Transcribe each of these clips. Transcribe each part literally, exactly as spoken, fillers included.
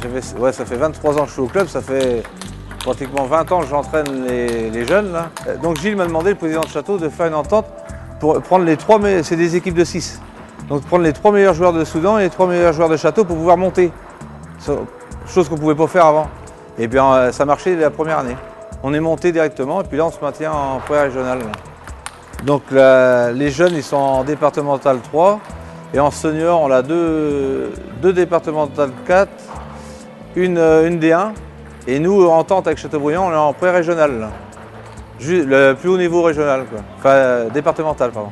fait, ouais, ça fait vingt-trois ans que je suis au club, ça fait pratiquement vingt ans que j'entraîne les, les jeunes. Là. Donc Gilles m'a demandé, le président de château, de faire une entente pour prendre les trois meilleurs, c'est des équipes de six. Donc prendre les trois meilleurs joueurs de Soudan et les trois meilleurs joueurs de château pour pouvoir monter. Chose qu'on ne pouvait pas faire avant. Et bien ça marchait la première année. On est monté directement et puis là on se maintient en pré-régional. Donc la, les jeunes ils sont en départemental trois et en senior on a deux, deux départemental quatre, une, une D un et nous en tente avec Châteaubriand on est en pré-régional. Le plus haut niveau régional, quoi. Enfin départemental pardon.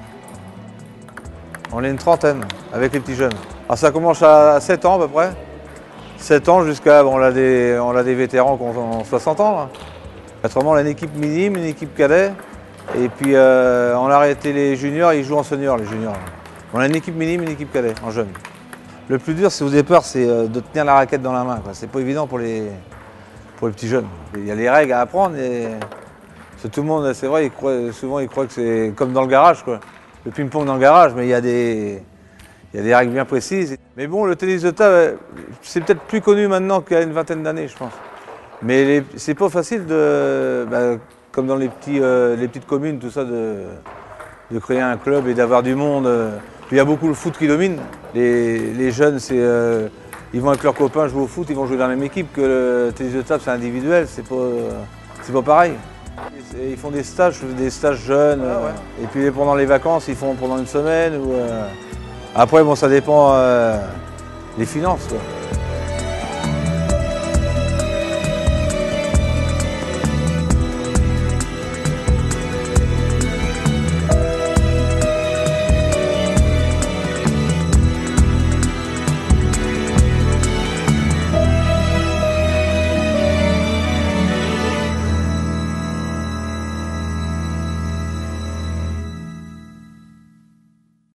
On est une trentaine avec les petits jeunes. Alors ça commence à sept ans à peu près. sept ans jusqu'à, bon, on a des, on a des vétérans qui ont soixante ans. Là. Autrement, on a une équipe minime, une équipe cadet. Et puis, euh, on a arrêté les juniors, ils jouent en senior, les juniors. Là. On a une équipe minime, une équipe cadet, en jeune. Le plus dur, c'est au départ, c'est de tenir la raquette dans la main. C'est pas évident pour les, pour les petits jeunes. Il y a les règles à apprendre. Et tout le monde, c'est vrai, ils croient, souvent, ils croient que c'est comme dans le garage, quoi. Le ping-pong dans le garage, mais il y a des... Il y a des règles bien précises. Mais bon, le tennis de table, c'est peut-être plus connu maintenant qu'il y a une vingtaine d'années, je pense. Mais c'est pas facile, de, bah, comme dans les, petits, euh, les petites communes, tout ça, de, de créer un club et d'avoir du monde. Puis il y a beaucoup le foot qui domine. Les, les jeunes, c'est, euh, ils vont avec leurs copains jouer au foot, ils vont jouer dans la même équipe. Que le tennis de table, c'est individuel, c'est pas, c'est pas pareil. Ils font des stages, des stages jeunes. Ah ouais. Et puis pendant les vacances, ils font pendant une semaine. Ou, euh, Après, bon, ça dépend euh, des finances, quoi.